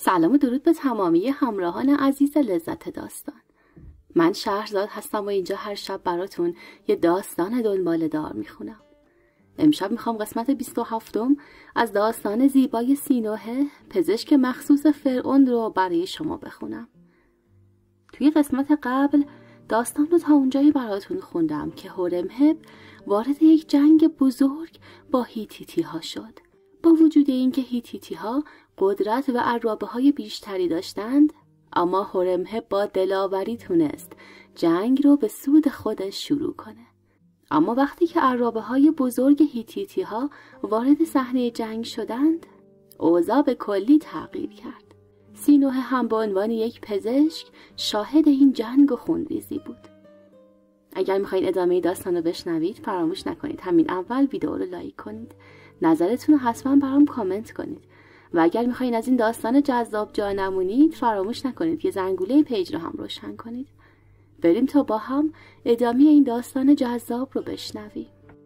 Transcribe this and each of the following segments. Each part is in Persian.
سلام و درود به تمامی همراهان عزیز لذت داستان. من شهرزاد هستم و اینجا هر شب براتون یه داستان دنباله دار میخونم. امشب میخوام قسمت 27 از داستان زیبای سینوحه پزشک مخصوص فرعون رو برای شما بخونم. توی قسمت قبل داستان رو تا اونجایی براتون خوندم که هورمهب وارد یک جنگ بزرگ با هیتیتی ها شد. با وجود اینکه هیتیتی ها قدرت و عرابه های بیشتری داشتند، اما هورمهب با دلاوری تونست جنگ رو به سود خودش شروع کنه. اما وقتی که عرابه های بزرگ هیتیتی ها وارد صحنه جنگ شدند، اوضاع به کلی تغییر کرد. سینوحه هم به عنوان یک پزشک شاهد این جنگ و خونریزی بود. اگر میخواین ادامه داستان رو بشنوید فراموش نکنید همین اول ویدیو رو لایک کنید، نظرتون رو حتما برام کامنت کنید و اگر میخواین از این داستان جذاب جا نمونید فراموش نکنید که زنگوله پیج رو هم روشن کنید. بریم تا با هم ادامه این داستان جذاب رو بشنویم.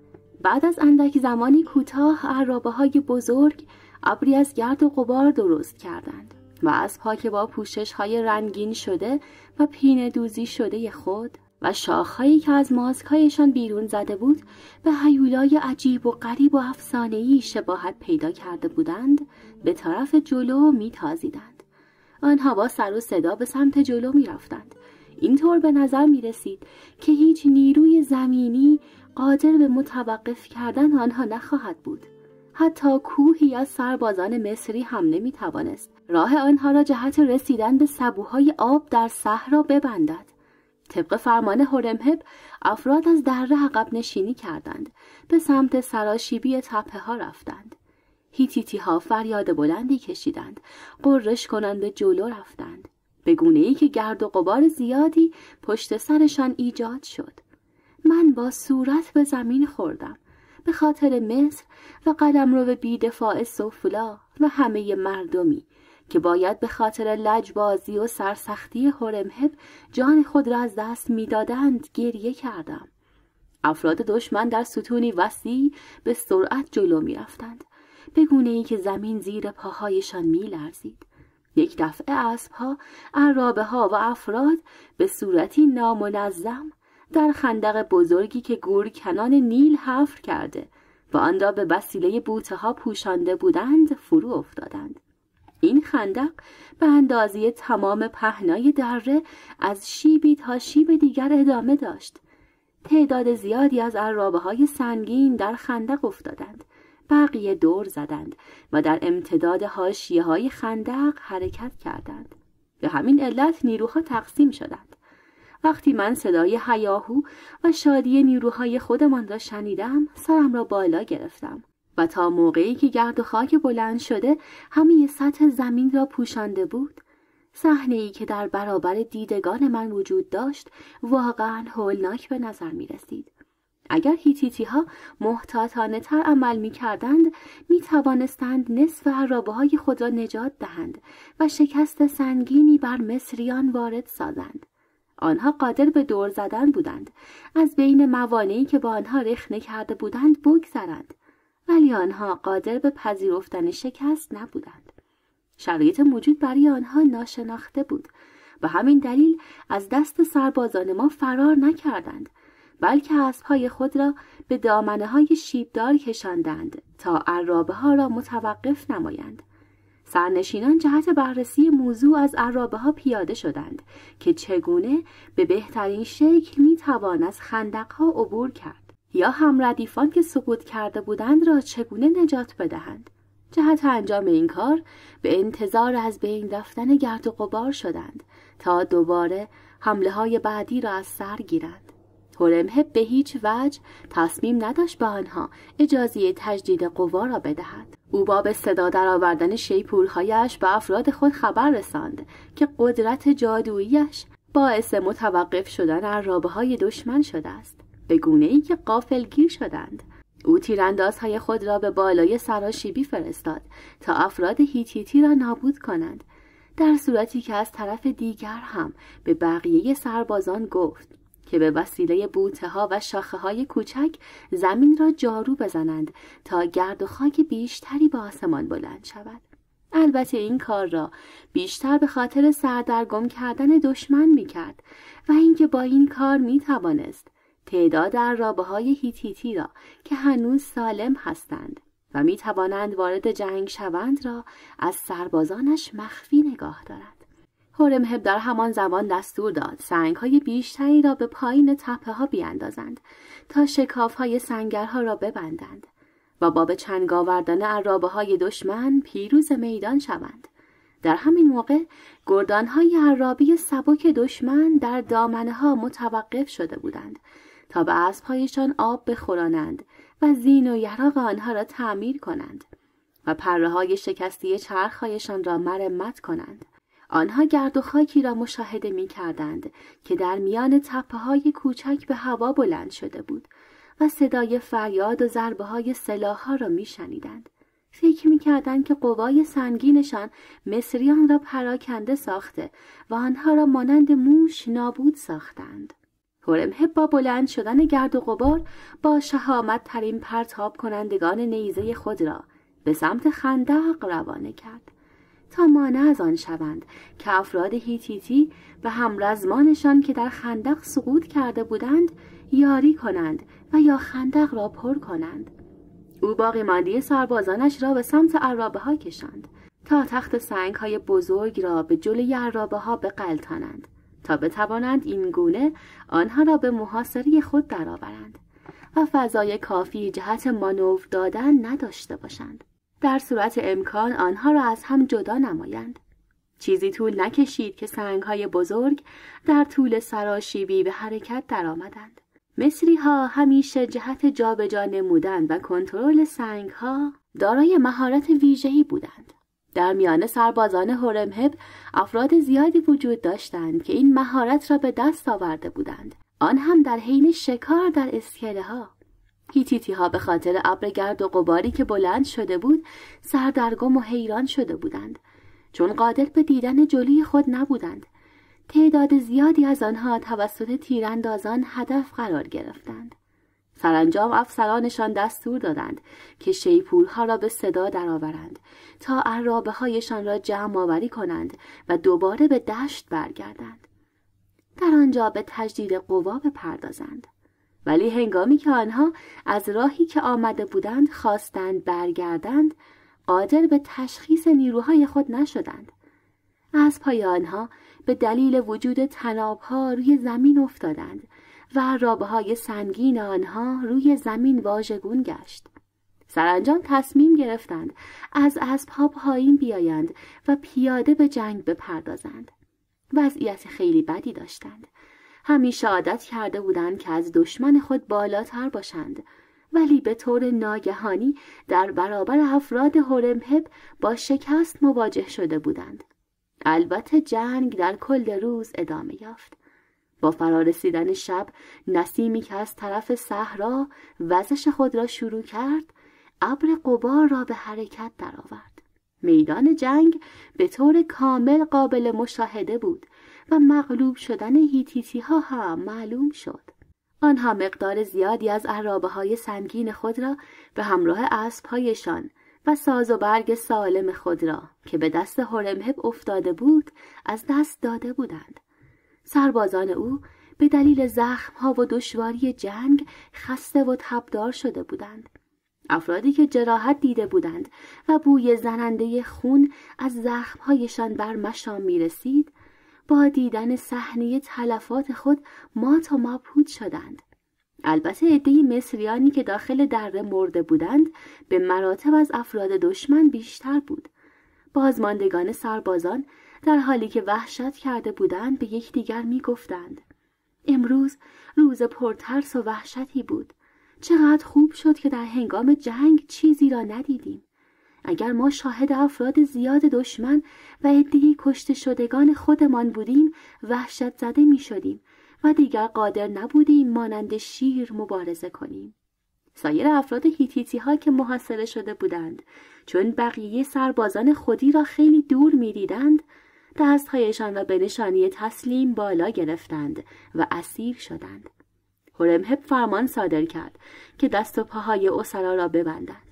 بعد از اندک زمانی کوتاه عرابه های بزرگ ابری از گرد و غبار درست کردند و اسب‌ها که با پوشش های رنگین شده و پینه دوزی شده خود و شاخهایی که از ماسک‌هایشان بیرون زده بود به هیولای عجیب و غریب و افسانه‌ای شباهت پیدا کرده بودند به طرف جلو می‌تازیدند. آنها با سر و صدا به سمت جلو می‌رفتند. اینطور به نظر می‌رسید که هیچ نیروی زمینی قادر به متوقف کردن آنها نخواهد بود. حتی کوهی از سربازان مصری هم نمی‌توانست راه آنها را جهت رسیدن به سبوهای آب در صحرا ببندد. طبق فرمان هورمهب افراد از دره عقب نشینی کردند، به سمت سراشیبی تپه ها رفتند. هیتیتی ها فریاد بلندی کشیدند، غرش کنند به جلو رفتند، به گونه‌ای که گرد و غبار زیادی پشت سرشان ایجاد شد. من با صورت به زمین خوردم به خاطر مصر و قلمرو بی‌دفاع سفلا و همه مردمی که باید به خاطر لجبازی و سرسختی هورمهب جان خود را از دست می‌دادند گریه کردم. افراد دشمن در ستونی وسیع به سرعت جلو می‌رفتند، به گونه‌ای که زمین زیر پاهایشان می‌لرزید. یک دفعه اسب‌ها، عرابه‌ها و افراد به صورتی نامنظم در خندق بزرگی که گورکنان نیل حفر کرده و آن را به وسیله بوته‌ها پوشانده بودند فرو افتادند. این خندق به اندازه تمام پهنای دره از شیبی تا شیب دیگر ادامه داشت. تعداد زیادی از عرابه‌های سنگین در خندق افتادند. بقیه دور زدند و در امتداد حاشیه‌های خندق حرکت کردند. به همین علت نیروها تقسیم شدند. وقتی من صدای هیاهو و شادی نیروهای خودمان را شنیدم، سرم را بالا گرفتم و تا موقعی که گرد و خاک بلند شده همه سطح زمین را پوشانده بود، صحنه‌ای که در برابر دیدگان من وجود داشت واقعاً هولناک به نظر می رسید. اگر هیتیتی ها محتاطانه تر عمل می کردند می توانستند نصف عرابه های خود را نجات دهند و شکست سنگینی بر مصریان وارد سازند. آنها قادر به دور زدن بودند، از بین موانعی که با آنها رخنه کرده بودند بگذرند، ولی آنها قادر به پذیرفتن شکست نبودند. شرایط موجود برای آنها ناشناخته بود و همین دلیل از دست سربازان ما فرار نکردند، بلکه اسب‌های خود را به دامنه‌های شیبدار کشاندند تا عرابه ها را متوقف نمایند. سرنشینان جهت بررسی موضوع از عرابه ها پیاده شدند که چگونه به بهترین شکل میتوان از خندق ها عبور کرد یا هم ردیفان که سقوط کرده بودند را چگونه نجات بدهند. جهت انجام این کار به انتظار از بین رفتن گرد و غبار شدند تا دوباره حمله های بعدی را از سر گیرند. هورمهب به هیچ وجه تصمیم نداشت به آنها اجازه تجدید قوا را بدهد. او با به صدا درآوردن شیپورهایش به افراد خود خبر رساند که قدرت جادوییش باعث متوقف شدن عرابه‌های دشمن شده است، به گونه‌ای که غافلگیر شدند. او تیراندازهای خود را به بالای سراشیبی فرستاد تا افراد هیتیتی را نابود کنند، در صورتی که از طرف دیگر هم به بقیه سربازان گفت که به وسیله بوته‌ها و شاخه‌های کوچک زمین را جارو بزنند تا گرد و خاک بیشتری به آسمان بلند شود. البته این کار را بیشتر به خاطر سردرگم کردن دشمن میکرد و اینکه با این کار میتوانست تعداد عرابه‌های هیتیتی را که هنوز سالم هستند و میتوانند وارد جنگ شوند را از سربازانش مخفی نگاه دارد. هورمهب در همان زمان دستور داد سنگ‌های بیشتری را به پایین تپه‌ها بیاندازند تا شکاف‌های سنگرها را ببندند و با به چنگ آوردن عرابه‌های دشمن پیروز میدان شوند. در همین موقع گردان‌های عرابی سبک دشمن در دامنه‌ها متوقف شده بودند تا به اسب‌هایشان آب بخورانند و زین و یراق آنها را تعمیر کنند و پره‌های شکسته چرخ‌هایشان را مرمت کنند. آنها گرد و خاکی را مشاهده می‌کردند که در میان تپه‌های کوچک به هوا بلند شده بود و صدای فریاد و ضربه‌های سلاح‌ها را می‌شنیدند. فکر می‌کردند که قوای سنگینشان مصریان را پراکنده ساخته و آنها را مانند موش نابود ساختند. هورمهب با بلند شدن گرد و غبار با شهامت ترین پرتاب کنندگان نیزه خود را به سمت خندق روانه کرد تا مانع از آن شوند که افراد هیتیتی و همرزمانشان که در خندق سقوط کرده بودند یاری کنند و یا خندق را پر کنند. او باقی مانده سربازانش را به سمت عرابه‌ها کشاند تا تخت سنگ‌های بزرگ را به جلوی عرابه‌ها بغلطانند تا بتوانند این گونه آنها را به محاصره خود درآورند و فضای کافی جهت مانور دادن نداشته باشند. در صورت امکان آنها را از هم جدا نمایند. چیزی طول نکشید که سنگ‌های بزرگ در طول سراشیبی به حرکت درآمدند. مصری‌ها همیشه جهت جابجا نمودن و کنترل سنگ‌ها دارای مهارت ویژه‌ای بودند. در میان سربازان هورمهب افراد زیادی وجود داشتند که این مهارت را به دست آورده بودند، آن هم در حین شکار در اسکله‌ها. هیتیتی‌ها به خاطر ابر گرد و غباری که بلند شده بود سردرگم و حیران شده بودند، چون قادر به دیدن جلوی خود نبودند. تعداد زیادی از آنها توسط تیراندازان هدف قرار گرفتند. سرانجام افسرانشان دستور دادند که شیپورها را به صدا درآورند تا عرابه‌هایشان را جمع آوری کنند و دوباره به دشت برگردند. در آنجا به تجدید قوا بپردازند. ولی هنگامی که آنها از راهی که آمده بودند خواستند برگردند، قادر به تشخیص نیروهای خود نشدند. اسب‌های آنها به دلیل وجود طناب‌ها روی زمین افتادند و عرابه‌های سنگین آنها روی زمین واژگون گشت. سرانجام تصمیم گرفتند از اسب‌ها پایین بیایند و پیاده به جنگ بپردازند. وضعیت خیلی بدی داشتند. همیشه عادت کرده بودند که از دشمن خود بالاتر باشند، ولی به طور ناگهانی در برابر افراد هورمهب با شکست مواجه شده بودند. البته جنگ در کل روز ادامه یافت. با فرارسیدن شب نسیمی که از طرف صحرا وزش خود را شروع کرد، ابر غبار را به حرکت درآورد. میدان جنگ به طور کامل قابل مشاهده بود و مغلوب شدن هیتیتی‌ها هم معلوم شد. آنها مقدار زیادی از عرابه‌های سنگین خود را به همراه اسب‌هایشان و ساز و برگ سالم خود را که به دست هورمهب افتاده بود از دست داده بودند. سربازان او به دلیل زخم‌ها و دشواری جنگ خسته و تبدار شده بودند. افرادی که جراحت دیده بودند و بوی زننده خون از زخم‌هایشان بر مشام می‌رسید، با دیدن صحنه تلفات خود مات و مبهوت شدند. البته عده‌ای مصریانی که داخل دره مرده بودند به مراتب از افراد دشمن بیشتر بود. بازماندگان سربازان در حالی که وحشت کرده بودند به یکدیگر می‌گفتند: امروز روز پرترس و وحشتی بود. چقدر خوب شد که در هنگام جنگ چیزی را ندیدیم. اگر ما شاهد افراد زیاد دشمن و عده‌ای کشته شدگان خودمان بودیم وحشت زده می شدیم و دیگر قادر نبودیم مانند شیر مبارزه کنیم. سایر افراد هیتیتی ها که محاصره شده بودند چون بقیه سربازان خودی را خیلی دور می دیدند، دستهایشان را به نشانی تسلیم بالا گرفتند و اسیر شدند. هورمهب فرمان صادر کرد که دست و پاهای اسرا را ببندند.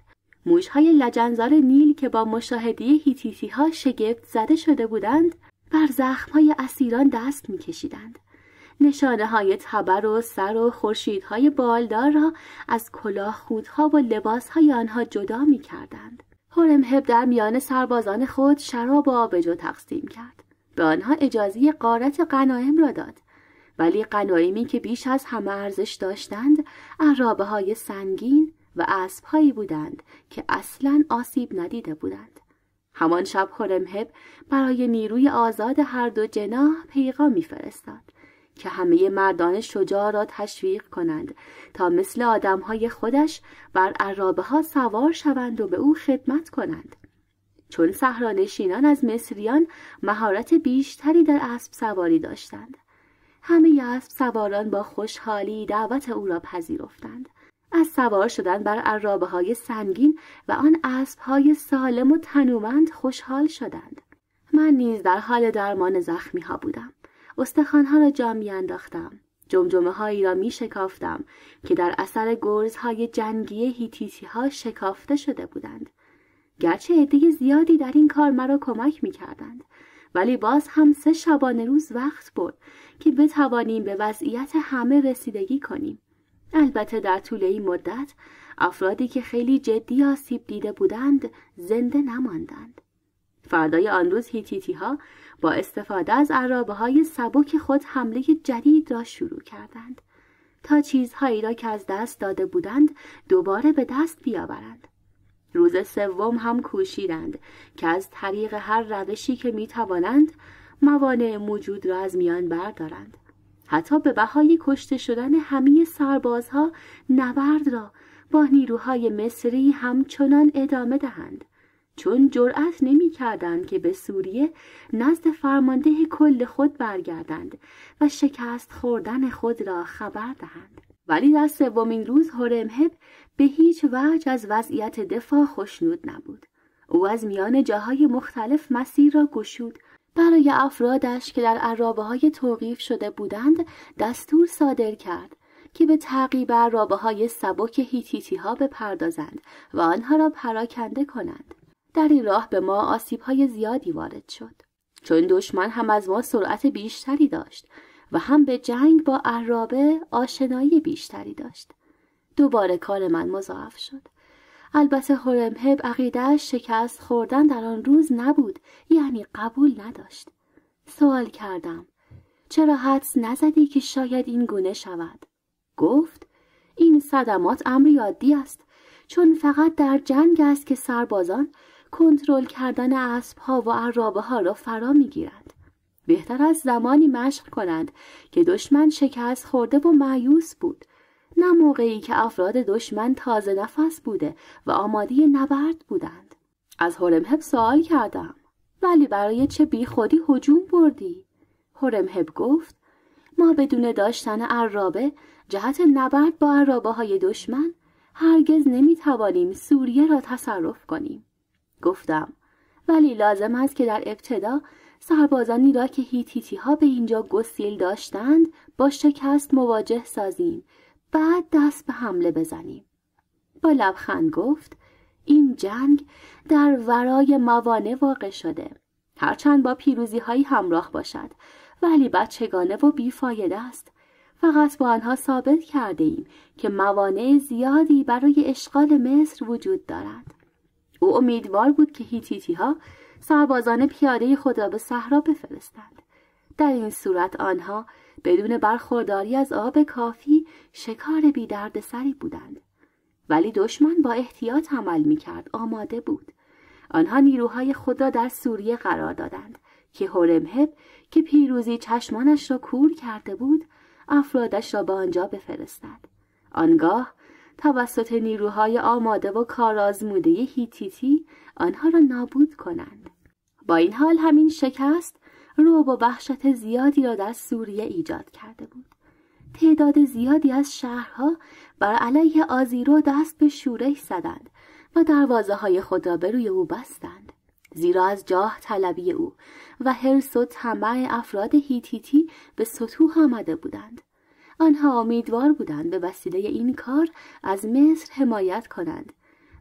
موش‌های لجنزار نیل که با مشاهده هیتیتی‌ها شگفت زده شده بودند، بر زخم‌های اسیران دست می‌کشیدند. نشانه‌های تبر و سر و خورشیدهای بالدار را از کلاه خودها و لباس‌های آنها جدا می‌کردند. هورمهب در میان سربازان خود شراب و آبجو تقسیم کرد. به آنها اجازه غارت غنایم را داد. ولی غنایمی که بیش از همه ارزش داشتند، عرابه‌های سنگین و اسب‌هایی بودند که اصلاً آسیب ندیده بودند. همان شب هورمهب برای نیروی آزاد هر دو جناح پیغام می‌فرستاد که همه مردان شجاع را تشویق کنند تا مثل آدم‌های خودش بر عرابه‌ها سوار شوند و به او خدمت کنند. چون صحرانشینان از مصریان مهارت بیشتری در اسب سواری داشتند، همه اسب سواران با خوشحالی دعوت او را پذیرفتند. از سوار شدن بر عرابه‌های سنگین و آن اسب‌های سالم و تنومند خوشحال شدند. من نیز در حال درمان زخمی‌ها بودم. استخوان‌ها را جا می‌انداختم. جمجمه‌هایی را می‌شکافتم که در اثر گرزهای جنگی هیتیتی‌ها شکافته شده بودند. گرچه عده زیادی در این کار مرا کمک می‌کردند، ولی باز هم 3 شبانه روز وقت برد که بتوانیم به وضعیت همه رسیدگی کنیم. البته در طول این مدت افرادی که خیلی جدی آسیب دیده بودند زنده نماندند. فردای آن روز هیتیتی‌ها با استفاده از عرابه‌های سبک خود حمله جدید را شروع کردند تا چیزهایی را که از دست داده بودند دوباره به دست بیاورند. روز سوم هم کوشیدند که از طریق هر روشی که می‌توانند موانع موجود را از میان بردارند، حتی به بهای کشته شدن همه سربازها نبرد را با نیروهای مصری همچنان ادامه دهند، چون جرأت نمی‌کردند که به سوریه نزد فرمانده کل خود برگردند و شکست خوردن خود را خبر دهند. ولی در سومین روز هورمهب به هیچ وجه از وضعیت دفاع خوشنود نبود. او از میان جاهای مختلف مسیر را گشود. برای افرادش که در عرابه‌های توقیف شده بودند دستور صادر کرد که به تعقیب عرابه‌های سبک هیتیتی‌ها بپردازند و آنها را پراکنده کنند. در این راه به ما آسیب‌های زیادی وارد شد، چون دشمن هم از ما سرعت بیشتری داشت و هم به جنگ با عرابه آشنایی بیشتری داشت. دوباره کار من مضاعف شد. البته هورمهب عقیده‌اش شکست خوردن در آن روز نبود، یعنی قبول نداشت. سوال کردم: چرا حدس نزدی که شاید این گونه شود؟ گفت: این صدمات امری عادی است، چون فقط در جنگ است که سربازان کنترل کردن اسب‌ها و عرابه‌ها را فرا می‌گیرند. بهتر از زمانی مشق کنند که دشمن شکست خورده و مایوس بود، نه موقعی که افراد دشمن تازه نفس بوده و آماده نبرد بودند. از هورمهب سوال کردم: ولی برای چه بیخودی هجوم بردی؟ هورمهب گفت: ما بدون داشتن عرابه جهت نبرد با عرابه‌های دشمن هرگز نمی‌توانیم سوریه را تصرف کنیم. گفتم: ولی لازم است که در ابتدا سربازانی را که هیتیتی‌ها به اینجا گسیل داشتند با شکست مواجه سازیم، بعد دست به حمله بزنیم. با لبخند گفت: این جنگ در ورای موانع واقع شده، هرچند با پیروزی‌هایی همراه باشد، ولی بچگانه و بیفایده است. فقط با آنها ثابت کرده ایم که موانع زیادی برای اشغال مصر وجود دارد. او امیدوار بود که هیتیتی‌ها سربازان پیاده خود را به صحرا بفرستند. در این صورت آنها بدون برخورداری از آب کافی شکار بی دردسری بودند. ولی دشمن با احتیاط عمل می‌کرد، آماده بود. آنها نیروهای خود را در سوریه قرار دادند که هورمهب که پیروزی چشمانش را کور کرده بود، افرادش را به آنجا بفرستد. آنگاه توسط نیروهای آماده و کارآزموده هیتیتی آنها را نابود کنند. با این حال همین شکست رعب و وحشت زیادی را در سوریه ایجاد کرده بود. تعداد زیادی از شهرها بر علیه آزیرو دست به شورش زدند و دروازه‌های خود را به روی او بستند، زیرا از جاه طلبی او و حرص و طمع افراد هیتیتی به سطوح آمده بودند. آنها امیدوار بودند به وسیله این کار از مصر حمایت کنند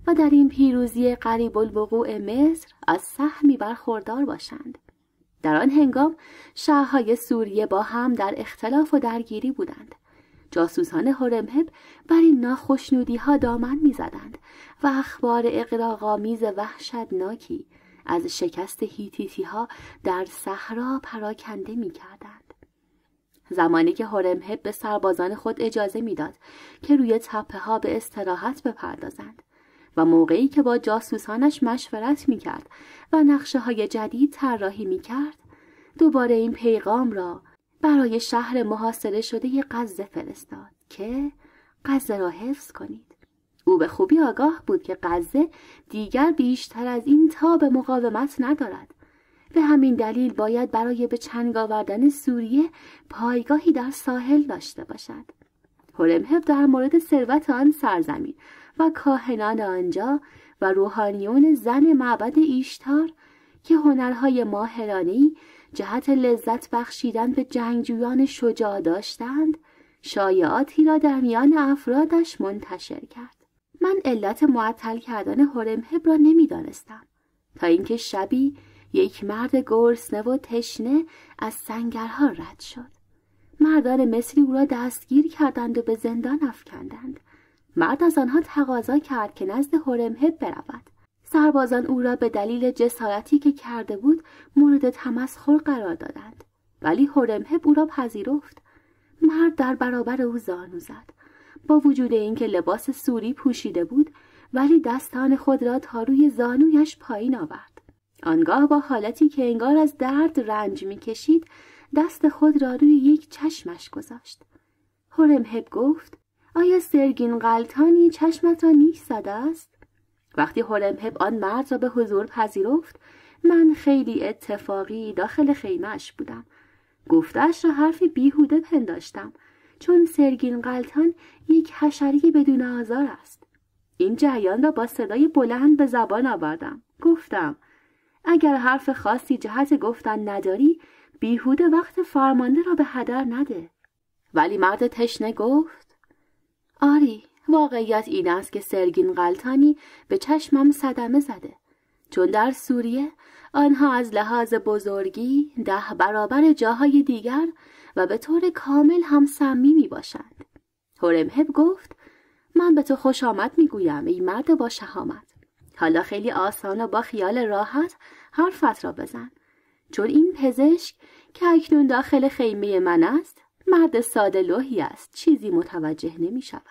و در این پیروزی قریب الوقوع مصر از سهمی برخوردار باشند. در آن هنگام شهرهای سوریه با هم در اختلاف و درگیری بودند. جاسوسان هرمهب بر این ناخشنودی‌ها دامن می‌زدند و اخبار اغراق‌آمیز وحشتناکی از شکست هیتیتی‌ها در صحرا پراکنده می‌کردند. زمانی که هرمهب به سربازان خود اجازه می‌داد که روی تپه‌ها به استراحت بپردازند و موقعی که با جاسوسانش مشورت می‌کرد و نقشه‌های جدید طراحی می‌کرد، دوباره این پیغام را برای شهر محاصره شده غزه فرستاد که غزه را حفظ کنید. او به خوبی آگاه بود که غزه دیگر بیشتر از این تاب مقاومت ندارد. به همین دلیل باید برای به چنگ آوردن سوریه پایگاهی در ساحل داشته باشد. هرمهب در مورد ثروت آن سرزمین و کاهنان آنجا و روحانیون زن معبد ایشتار که هنرهای ماهرانه‌ای جهت لذت بخشیدن به جنگجویان شجاع داشتند، شایعاتی را در میان افرادش منتشر کرد. من علت معطل کردن هرمهب را نمی‌دانستم تا اینکه شبی یک مرد گرسنه و تشنه از سنگرها رد شد. مردان مصری او را دستگیر کردند و به زندان افکندند. مرد از آنها تقاضا کرد که نزد هرمهب برود. سربازان او را به دلیل جسارتی که کرده بود مورد تمسخر قرار دادند، ولی هرمهب او را پذیرفت. مرد در برابر او زانو زد. با وجود اینکه لباس سوری پوشیده بود، ولی دستان خود را تا روی زانویش پایین آورد. آنگاه با حالتی که انگار از درد رنج می‌کشید، دست خود را روی یک چشمش گذاشت. هرمهب گفت: آیا سرگین غلطانی چشمت را نیش زده است؟ وقتی هرمهب آن مرد را به حضور پذیرفت، من خیلی اتفاقی داخل خیمه‌اش بودم. گفته‌اش را حرفی بیهوده پنداشتم، چون سرگین غلطان یک حشره بدون آزار است. این جریان را با صدای بلند به زبان آوردم. گفتم: اگر حرف خاصی جهت گفتن نداری، بیهوده وقت فرمانده را به هدر نده. ولی مرد تشنه گفت: آری، واقعیت این است که سرگین غلطانی به چشمم صدمه زده، چون در سوریه آنها از لحاظ بزرگی 10 برابر جاهای دیگر و به طور کامل هم سمی می باشند. هرمهب گفت: من به تو خوش آمد می گویم ای مرد با شهامت. حالا خیلی آسان و با خیال راحت حرفت را بزن، چون این پزشک که اکنون داخل خیمه من است مرد ساده لوحی است، چیزی متوجه نمی شود.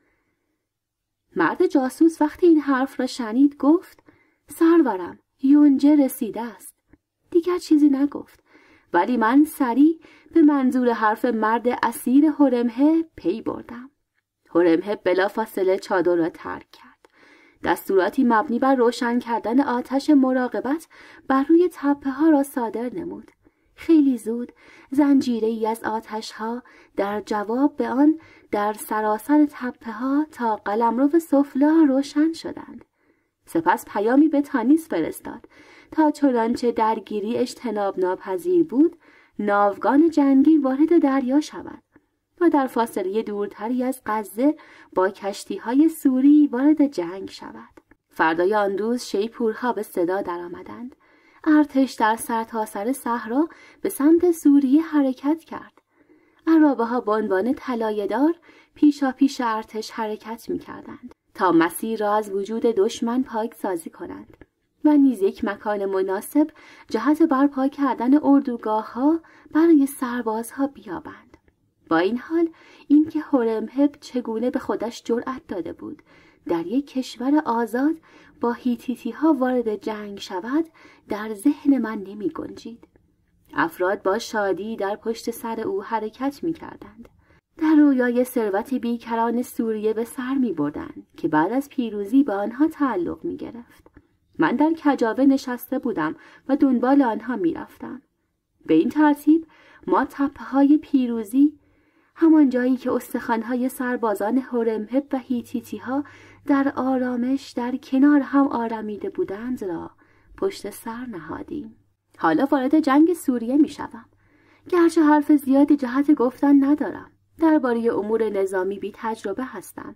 مرد جاسوس وقتی این حرف را شنید گفت: سرورم، یونجه رسیده است. دیگر چیزی نگفت، ولی من سریع به منظور حرف مرد اسیر هرمهب پی بردم. هرمهب بلافاصله چادر را ترک کرد. دستوراتی مبنی بر روشن کردن آتش مراقبت بر روی تپه ها را صادر نمود. خیلی زود زنجیره‌ای از آتش‌ها در جواب به آن در سراسر تپه‌ها تا قلمرو سفلا روشن شدند. سپس پیامی به تانیس فرستاد تا چنانچه درگیری اجتناب ناپذیر بود، ناوگان جنگی وارد دریا شود و در فاصله دورتری از غزه با کشتی‌های سوری وارد جنگ شود. فردای آن روز شیپورها به صدا درآمدند. ارتش در سرتاسر صحرا به سمت سوریه حرکت کرد. عرابه‌ها به عنوان طلایه‌دار پیشاپیش ارتش حرکت می‌کردند تا مسیر را از وجود دشمن پاکسازی کنند و نیز یک مکان مناسب جهت برپا کردن اردوگاه‌ها برای سربازها بیابند. با این حال اینکه هرمهب چگونه به خودش جرأت داده بود در یک کشور آزاد با هیتیتی‌ها وارد جنگ شود در ذهن من نمی گنجید. افراد با شادی در پشت سر او حرکت می کردند. در رویای ثروت بیکران سوریه به سر می بردند که بعد از پیروزی به آنها تعلق می گرفت. من در کجاوه نشسته بودم و دنبال آنها می رفتم. به این ترتیب ما تپه‌های پیروزی، همان جایی که استخوان‌های سربازان هرمهب و هیتیتی‌ها در آرامش در کنار هم آرمیده بودند را پشت سر نهادیم. حالا وارد جنگ سوریه می شدم. گرچه حرف زیادی جهت گفتن ندارم. درباره امور نظامی بی تجربه هستم.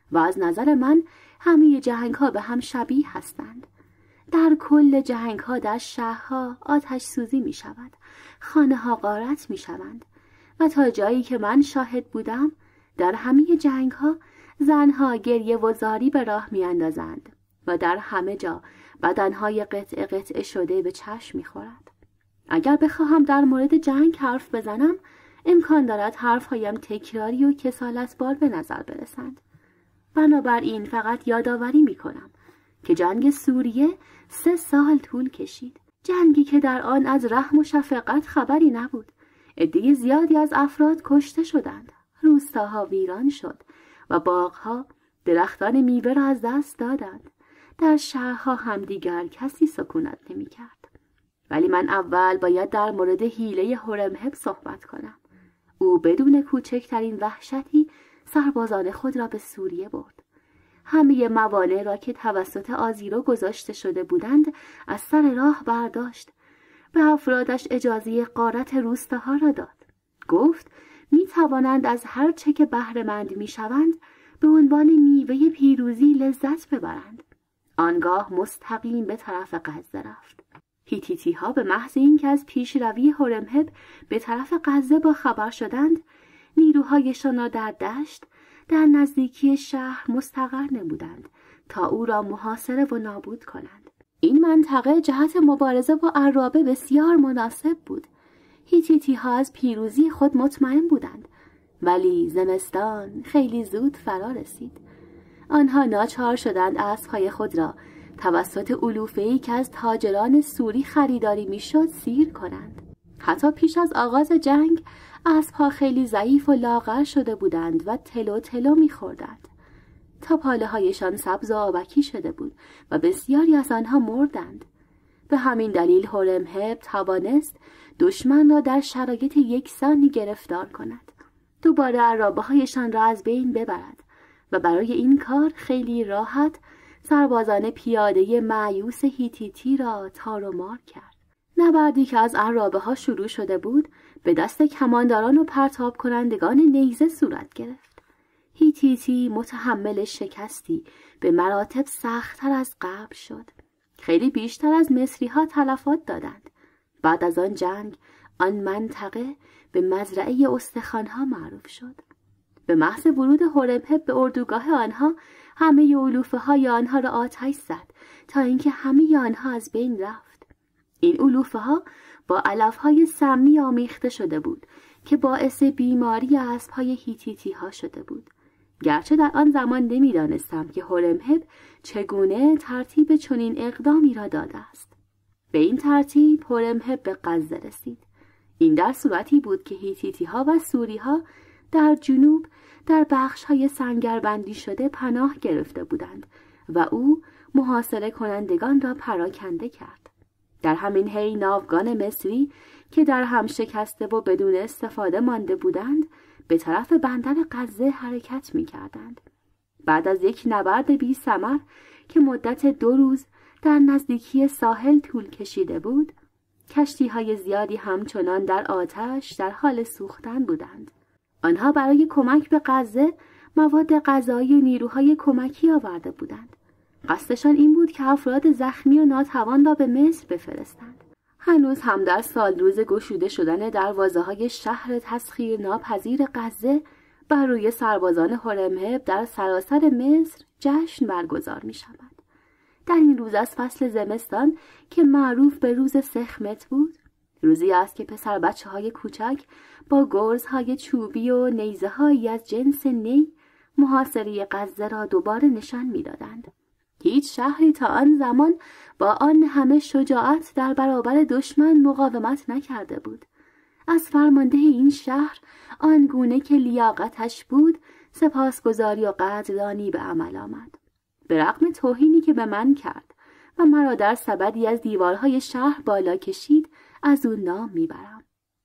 و از نظر من همه جنگ‌ها به هم شبیه هستند. در کل جنگ‌ها در شهرها آتش سوزی می شود، خانه‌ها غارت می شوند و تا جایی که من شاهد بودم در همه جنگ‌ها زنها گریه و زاری به راه می اندازند و در همه جا بدنهای قطعه قطعه شده به چشم می خورد. اگر بخواهم در مورد جنگ حرف بزنم امکان دارد حرفهایم تکراری و کسالتبار به نظر برسند. بنابراین فقط یادآوری می کنم که جنگ سوریه 3 سال طول کشید. جنگی که در آن از رحم و شفقت خبری نبود. عده زیادی از افراد کشته شدند. روستاها ویران شد و باغها درختان میوه را از دست دادند. در شهرها هم دیگر کسی سکونت نمی کرد. ولی من اول باید در مورد حیله هورمهب صحبت کنم. او بدون کوچکترین وحشتی سربازان خود را به سوریه برد. همه موانع را که توسط آزیرو گذاشته شده بودند از سر راه برداشت. به افرادش اجازه غارت روستاها را داد. گفت می توانند از هر چه که بهره‌مند می شوند به عنوان میوه پیروزی لذت ببرند. آنگاه مستقیم به طرف غزه رفت. هیتیتی ها به محض اینکه از پیشروی هورمهب به طرف غزه با خبر شدند، نیروهایشان را در دشت در نزدیکی شهر مستقر نمودند تا او را محاصره و نابود کنند. این منطقه جهت مبارزه با عرابه بسیار مناسب بود. هیتیتی ها از پیروزی خود مطمئن بودند، ولی زمستان خیلی زود فرا رسید. آنها ناچار شدند اسب‌های خود را توسط علوفه‌ای که از تاجران سوری خریداری میشد سیر کنند. حتی پیش از آغاز جنگ اسب‌ها خیلی ضعیف و لاغر شده بودند و تلو تلو می‌خوردند. تا پاله‌هایشان سبز و آبکی شده بود و بسیاری از آنها مردند. به همین دلیل هورمهب توانست دشمن را در شرایط یکسانی گرفتار کند، دوباره عرابه‌هایشان را از بین ببرد و برای این کار خیلی راحت سربازان پیاده مایوس هیتیتی را تار و مار کرد. نبردی که از عرابه‌ها شروع شده بود به دست کمانداران و پرتاب کنندگان نیزه صورت گرفت. هیتیتی متحمل شکستی به مراتب سخت‌تر از قبل شد. خیلی بیشتر از مصری‌ها تلفات دادند. بعد از آن جنگ آن منطقه به مزرعه استخوان‌ها معروف شد. به محض ورود هورمهب به اردوگاه آنها همه علوفه‌های آنها را آتش زد تا اینکه همه آنها از بین رفت. این علوفه‌ها با علف‌های سمی آمیخته شده بود که باعث بیماری اسب‌های هیتیتی‌ها شده بود. گرچه در آن زمان نمی‌دانستم که هورمهب چگونه ترتیب چنین اقدامی را داده است. به این ترتیب هورمهب به غزه رسید. این در صورتی بود که هیتیتی‌ها و سوری‌ها در جنوب در بخش‌های سنگربندی شده پناه گرفته بودند و او محاصره کنندگان را پراکنده کرد. در همین حین ناوگان مصری که در هم شکسته و بدون استفاده مانده بودند به طرف بندر غزه حرکت می‌کردند. بعد از یک نبرد بی ثمر که مدت 2 روز در نزدیکی ساحل طول کشیده بود، کشتی‌های زیادی همچنان در آتش در حال سوختن بودند. آنها برای کمک به غزه مواد غذایی و نیروهای کمکی آورده بودند. قصدشان این بود که افراد زخمی و ناتوان را به مصر بفرستند. هنوز هم در سال روز گشوده شدن دروازه‌های شهر تسخیر ناپذیر غزه بر روی سربازان هورمهب در سراسر مصر جشن برگزار می شود. در این روز از فصل زمستان که معروف به روز سخمت بود، روزی است که پسر بچه‌های کوچک با گرزهای چوبی و نیزه‌هایی از جنس نی محاصره غزه را دوباره نشان می‌دادند. هیچ شهری تا آن زمان با آن همه شجاعت در برابر دشمن مقاومت نکرده بود. از فرمانده این شهر آنگونه که لیاقتش بود سپاسگزاری و قدردانی به عمل آمد. به رغم توهینی که به من کرد و مرا در سبدی از دیوارهای شهر بالا کشید، از او نام میبرم.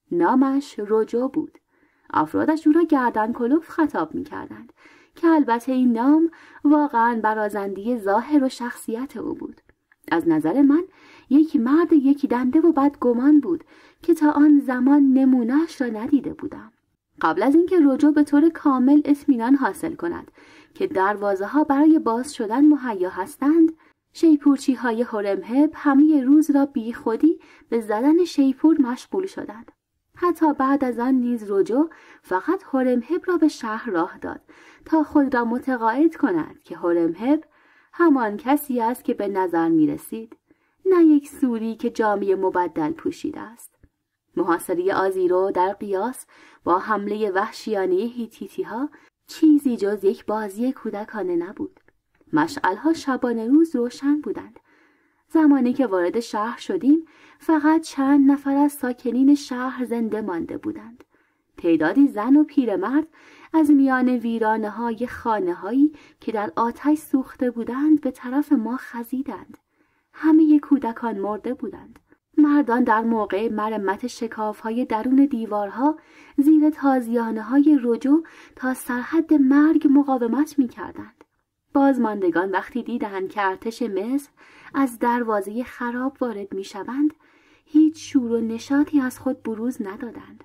نامش رجو بود. افرادش او را گردن کلوف خطاب میکردند که البته این نام واقعا برازنده ظاهر و شخصیت او بود. از نظر من یک مرد یک دنده و بدگمان بود که تا آن زمان نمونه‌اش را ندیده بودم. قبل از اینکه رجو به طور کامل اطمینان حاصل کند که دروازه ها برای باز شدن مهیا هستند، شیپورچی های هورمهب همه روز را بی خودی به زدن شیپور مشغول شدند. حتی بعد از آن نیز رجو فقط هورمهب را به شهر راه داد تا خود را متقاعد کند که هورمهب همان کسی است که به نظر می رسید، نه یک سوری که جامه مبدل پوشیده است. محاصره آزیرو در قیاس با حمله وحشیانه هیتیتی ها چیزی جز یک بازی کودکانه نبود. مشعل‌ها شبانه روز روشن بودند. زمانی که وارد شهر شدیم فقط چند نفر از ساکنین شهر زنده مانده بودند. تعدادی زن و پیرمرد از میان ویرانه‌های خانه‌هایی که در آتش سوخته بودند به طرف ما خزیدند. همه کودکان مرده بودند. مردان در موقع مرمت شکاف‌های درون دیوارها زیر تازیانه‌های رجوع تا سرحد مرگ مقاومت می‌کردند. بازماندگان وقتی دیدند که ارتش مصر از دروازه خراب وارد می‌شوند، هیچ شور و نشاطی از خود بروز ندادند.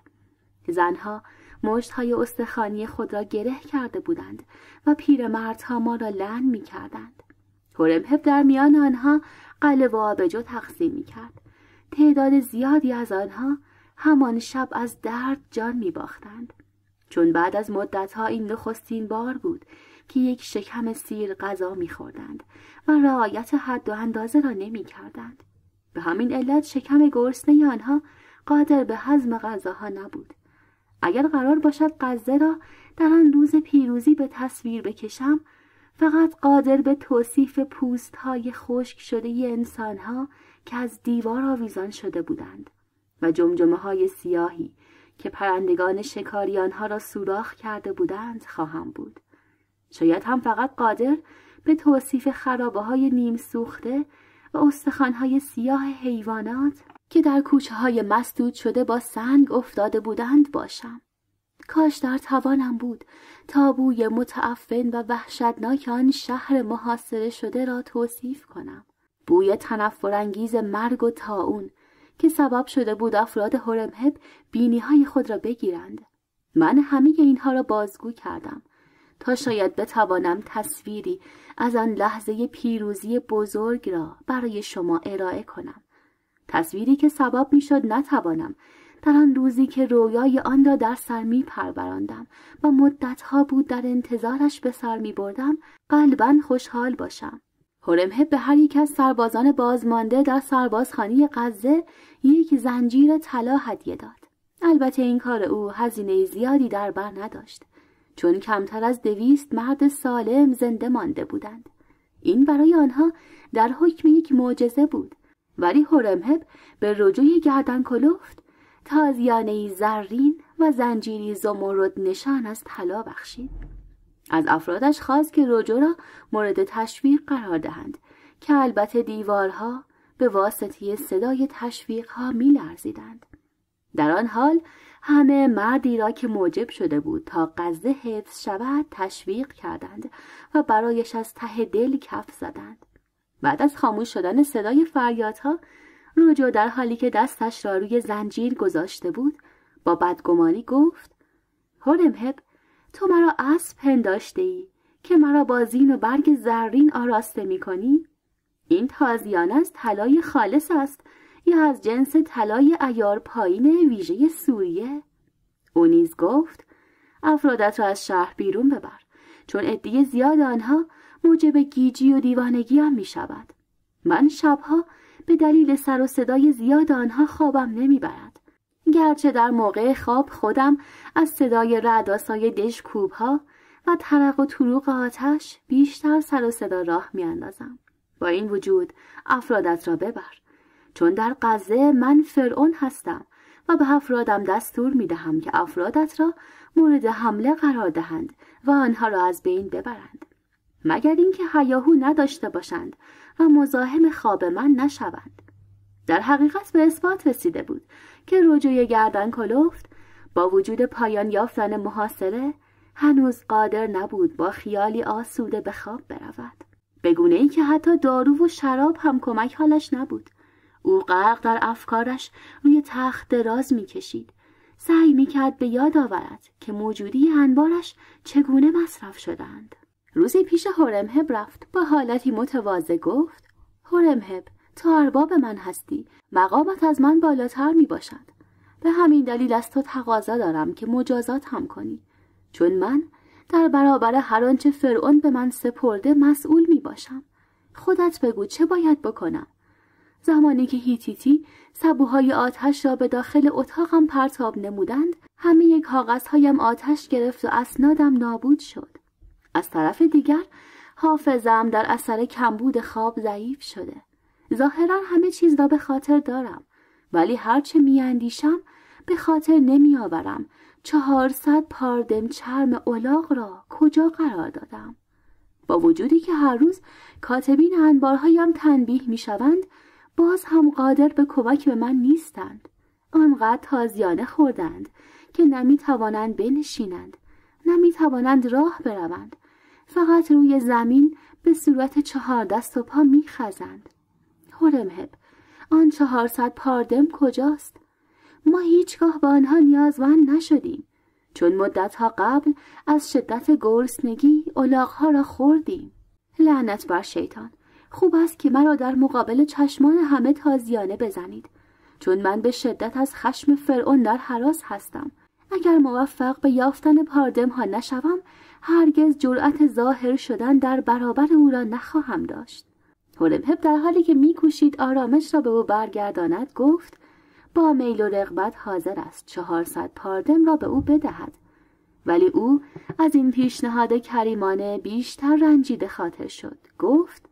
زنها مشت‌های استخوانی خود را گره کرده بودند و پیرمردها ما را لعن می‌کردند. هورمهب در میان آنها قلعه و آبجو تقسیم می‌کرد. تعداد زیادی از آنها همان شب از درد جان می‌باختند، چون بعد از مدت‌ها این نخستین بار بود که یک شکم سیر غذا می‌خوردند و رعایت حد و اندازه را نمی‌کردند. به همین علت شکم گرسنه آنها قادر به هضم غذاها نبود. اگر قرار باشد غزه را در آن روز پیروزی به تصویر بکشم، فقط قادر به توصیف پوست‌های خشک شده انسان‌ها که از دیوار آویزان شده بودند و جمجمه‌های سیاهی که پرندگان شکاری آنها را سوراخ کرده بودند خواهم بود. شاید هم فقط قادر به توصیف خرابه‌های نیم سوخته و استخوان‌های سیاه حیوانات که در کوچه‌های مسدود شده با سنگ افتاده بودند باشم. کاش در توانم بود تا بوی متعفن و وحشتناک آن شهر محاصره شده را توصیف کنم. بوی تنفرانگیز مرگ و طاعون که سبب شده بود افراد هورمهب بینی‌های خود را بگیرند. من همه اینها را بازگو کردم تا شاید بتوانم تصویری از آن لحظه پیروزی بزرگ را برای شما ارائه کنم. تصویری که سبب می‌شد نتوانم در آن روزی که رویای آن را در سر می‌پروراندم و مدت‌ها بود در انتظارش به سر می‌بردم قلباً خوشحال باشم. هورمهب به هر یک از سربازان بازمانده در سربازخانه غزه یک زنجیر طلا هدیه داد. البته این کار او هزینه زیادی در بر نداشت، چون کمتر از 200 مرد سالم زنده مانده بودند. این برای آنها در حکم یک معجزه بود، ولی هورمهب به رجوع گردن کلفت تازیانه‌ای زرین و زنجیری زمرد نشان از طلا بخشید. از افرادش خواست که رجوع را مورد تشویق قرار دهند که البته دیوارها به واسطه صدای تشویقها می‌لرزیدند. در آن حال همه مردی را که موجب شده بود تا غزه حفظ شود تشویق کردند و برایش از ته دل کف زدند. بعد از خاموش شدن صدای فریادها، رجوع در حالی که دستش را روی زنجیر گذاشته بود با بدگمانی گفت: هورمهب، تو مرا اسب پنداشته‌ای که مرا با زین و برگ زرین آراسته می‌کنی؟ این تازیانه از طلای خالص است یا از جنس طلای عیار پایین ویژه سوریه؟ او نیز گفت: افرادت را از شهر بیرون ببر، چون عده زیاد آنها موجب گیجی و دیوانگی هم می‌شود. من شبها به دلیل سر و صدای زیاد آنها خوابم نمیبرد، گرچه در موقع خواب خودم از صدای رعدآسای دژکوب‌ها و ترق و طروق آتش بیشتر سر و صدا راه میاندازم. با این وجود افرادت را ببر، چون در غزه من فرعون هستم و به افرادم دستور میدهم که افرادت را مورد حمله قرار دهند و آنها را از بین ببرند، مگر اینکه هیاهو نداشته باشند و مزاحم خواب من نشوند. در حقیقت به اثبات رسیده بود که رجوع گردن کلفت با وجود پایان یافتن محاصره هنوز قادر نبود با خیالی آسوده به خواب برود، به گونه‌ای که حتی دارو و شراب هم کمک حالش نبود. او غرق در افکارش روی تخت دراز می‌کشید، سعی می‌کرد به یاد آورد که موجودی انبارش چگونه مصرف شدند. روزی پیش هورمهب رفت. با حالتی متواضع گفت: هورمهب، تو ارباب من هستی، مقامت از من بالاتر می باشد. به همین دلیل از تو تقاضا دارم که مجازات هم کنی، چون من در برابر هر آنچه فرعون به من سپرده مسئول می باشم. خودت بگو چه باید بکنم؟ زمانی که هیتیتی سبوهای آتش را به داخل اتاقم پرتاب نمودند، همه کاغذهایم آتش گرفت و اسنادم نابود شد. از طرف دیگر حافظه‌ام در اثر کمبود خواب ضعیف شده. ظاهرا همه چیز را به خاطر دارم، ولی هرچه میاندیشم به خاطر نمیآورم 400 پاردم چرم الاغ را کجا قرار دادم. با وجودی که هر روز کاتبین انبارهایم تنبیه میشوند، باز هم قادر به کمک به من نیستند. آنقدر تازیانه خوردند که نمیتوانند بنشینند، نمیتوانند راه بروند، فقط روی زمین به صورت 4 دست و پا میخزند. هورمهب، آن 400 پاردم کجاست؟ ما هیچگاه با آنها نیازمند نشدیم، چون مدتها قبل از شدت گرسنگی الاغ‌ها را خوردیم. لعنت بر شیطان. خوب است که مرا در مقابل چشمان همه تازیانه بزنید، چون من به شدت از خشم فرعون در هراس هستم. اگر موفق به یافتن پاردم ها نشوم، هرگز جرأت ظاهر شدن در برابر او را نخواهم داشت. هورمهب در حالی که می‌کوشید آرامش را به او برگرداند گفت: با میل و رغبت حاضر است 400 پاردم را به او بدهد. ولی او از این پیشنهاد کریمانه بیشتر رنجیده خاطر شد. گفت: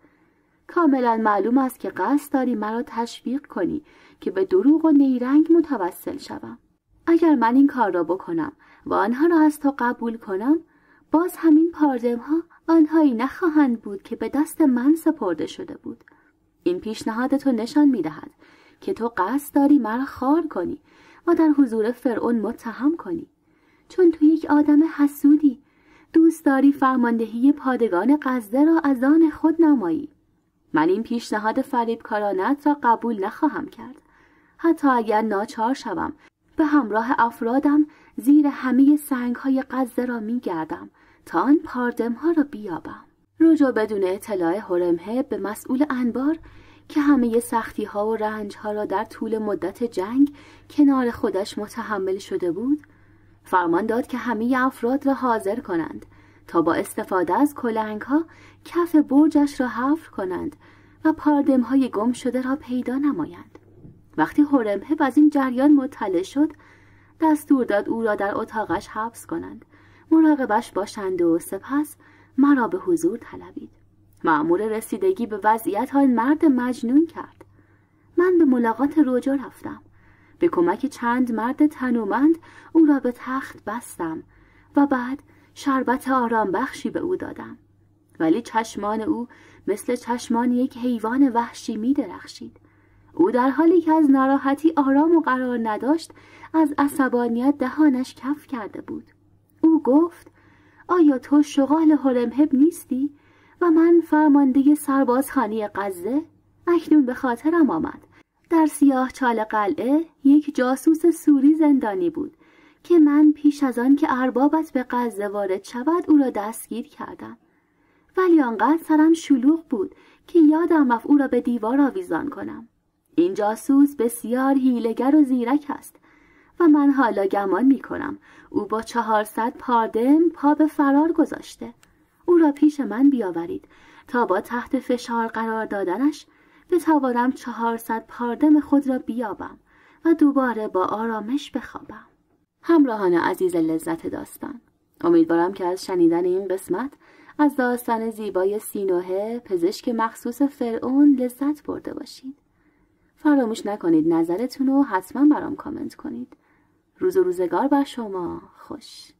کاملا معلوم است که قصد داری مرا تشویق کنی که به دروغ و نیرنگ متوسل شوم. اگر من این کار را بکنم و آنها را از تو قبول کنم، باز همین پاردم ها آنهایی نخواهند بود که به دست من سپرده شده بود. این پیشنهاد تو نشان می‌دهد که تو قصد داری مرا خوار کنی و در حضور فرعون متهم کنی، چون تو یک آدم حسودی. دوست داری فرماندهی پادگان غزه را از آن خود نمایی. من این پیشنهاد فریبکارانت را قبول نخواهم کرد، حتی اگر ناچار شوم به همراه افرادم زیر همه سنگ‌های غزه را می‌گردم تا آن پاردم‌ها را بیابم. رجوع بدون اطلاع هورمهب به مسئول انبار که همه سختی‌ها و رنج‌ها را در طول مدت جنگ کنار خودش متحمل شده بود، فرمان داد که همه افراد را حاضر کنند تا با استفاده از کلنگ‌ها کف برجش را حفر کنند و پاردم‌های گم شده را پیدا نمایند. وقتی هورمهب از این جریان مطلع شد، دستور داد او را در اتاقش حبس کنند، مراقبش باشند و سپس مرا به حضور طلبید. مأمور رسیدگی به وضعیت آن مرد مجنون کرد. من به ملاقات رجوع رفتم. به کمک چند مرد تنومند او را به تخت بستم و بعد شربت آرام بخشی به او دادم. ولی چشمان او مثل چشمان یک حیوان وحشی می درخشید. او در حالی که از ناراحتی آرام و قرار نداشت، از عصبانیت دهانش کف کرده بود. او گفت: آیا تو شغال هورمهب نیستی و من فرمانده سربازخانه غزه؟ اکنون به خاطرم آمد در سیاه چال قلعه یک جاسوس سوری زندانی بود که من پیش از آن که اربابت به غزه وارد شود او را دستگیر کردم. ولی آنقدر سرم شلوغ بود که یادم رفت او را به دیوار آویزان کنم. این جاسوس بسیار حیله‌گر و زیرک است و من حالا گمان می کنم او با 400 پاردم پا به فرار گذاشته. او را پیش من بیاورید تا با تحت فشار قرار دادنش بتوانم 400 پاردم خود را بیابم و دوباره با آرامش بخوابم. همراهان عزیز لذت داستان، امیدوارم که از شنیدن این قسمت از داستان زیبای سینوحه پزشک مخصوص فرعون لذت برده باشید. فراموش نکنید نظرتون رو حتما برام کامنت کنید. روز و روزگار بر شما خوش.